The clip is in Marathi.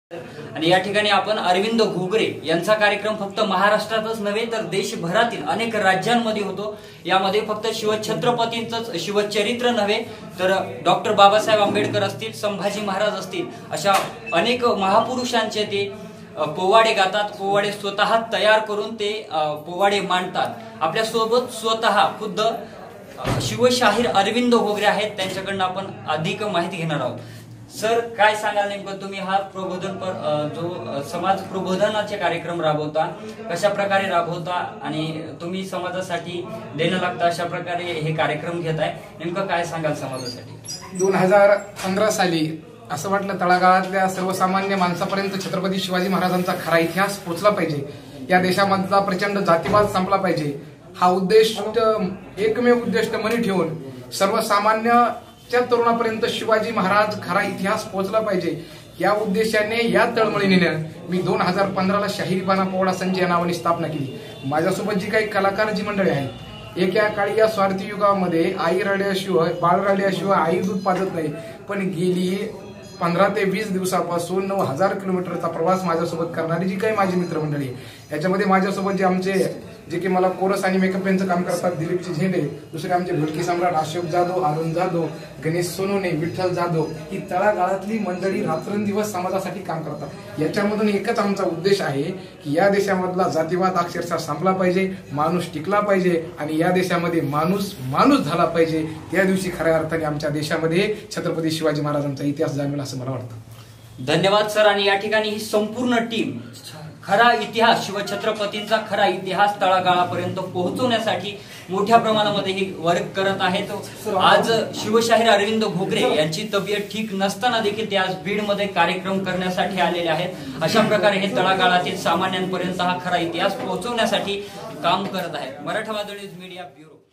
आणि या ठिकाणी आपण अरविंद घोगरे यांचा कार्यक्रम फक्त महाराष्ट्रातच नव्हे तर देशभरातील अनेक राज्यांमध्ये होतो। यामध्ये फक्त शिवछत्रपतींचंच शिवचरित्र नव्हे तर डॉक्टर बाबासाहेब आंबेडकर असतील, संभाजी महाराज असतील, अशा अनेक महापुरुषांचे ते पोवाडे गातात। पोवाडे स्वतः तयार करून ते पोवाडे मांडतात। आपल्या सोबत स्वतः खुद्द शिवशाहीर अरविंद घोगरे आहेत, त्यांच्याकडून आपण अधिक माहिती घेणार आहोत। सर, काय सांगाल नेमकं तुम्ही हा प्रबोधन जो समाज प्रबोधनाचे कार्यक्रम राबवता, कशा प्रकारे राबवता आणि तुम्ही समाजासाठी देणं लागतं अशा प्रकारे हे कार्यक्रम घेताय, नेमकं काय सांगाल समाजासाठी? 2015 साली असं वाटलं तळागाळातल्या सर्वसामान्य माणसापर्यंत छत्रपती शिवाजी महाराजांचा खरा इतिहास पोहोचला पाहिजे, या देशामधला प्रचंड जातीवाद संपला पाहिजे। हा उद्दिष्ट, एकमेव उद्दिष्ट मनी ठेवून सर्वसामान्यच्या तरुणापर्यंत शिवाजी महाराज खरा इतिहास पोहोचला पाहिजे, या उद्देशाने, या तळमळीने मी 2015ला शाहिरीपाना पोवाडा संच या नावाने स्थापना केली। माझ्यासोबत जी काही कलाकार जी मंडळी आहेत, एका काळी या स्वार्थी युगामध्ये आई रडल्याशिवाय, बाळ रडल्याशिवाय आई दूध पाजत नाही, पण गेली 15 ते 20 दिवसापासून 9000 किलोमीटरचा प्रवास माझ्यासोबत करणारी जी काही माझी मित्रमंडळी आहे, याच्यामध्ये माझ्यासोबत जे आमचे की मला कोरस आणि मेकअप यांचं काम करतात दिलीपजी झेंडे, दुसरे आमचे ढोलकी सम्राट अशोक जाधव, अरुण जाधव, गणेश सोनवणे, विठ्ठल जाधव, ही तळागाळातली मंडळी रात्रंदिवस समाजासाठी काम करतात। याच्यामधून एकच आमचा उद्देश आहे की या देशामधला जातीवाद अक्षरशः संपला पाहिजे, माणूस टिकला पाहिजे आणि या देशामध्ये माणूस माणूस झाला पाहिजे। त्या दिवशी खऱ्या अर्थाने आमच्या देशामध्ये छत्रपती शिवाजी महाराजांचा इतिहास जाणवेल असं मला वाटतं। धन्यवाद सर। आणि या ठिकाणी ही संपूर्ण टीम खरा इतिहास, शिवछत्रपतींचा खरा इतिहास तळागाळापर्यंत पोहोचवण्यासाठी मोठ्या प्रमाणामध्ये ही वर्क करत आहेत। आज शिवशाहीर अरविंद घोगरे यांची तब्येत ठीक नसताना देखील ते आज बीडमध्ये कार्यक्रम करण्यासाठी आलेले आहेत। अशा प्रकारे हे तळागाळातील सामान्यांपर्यंत हा खरा इतिहास पोहोचवण्यासाठी काम करत आहेत। Marathwada news media bureau.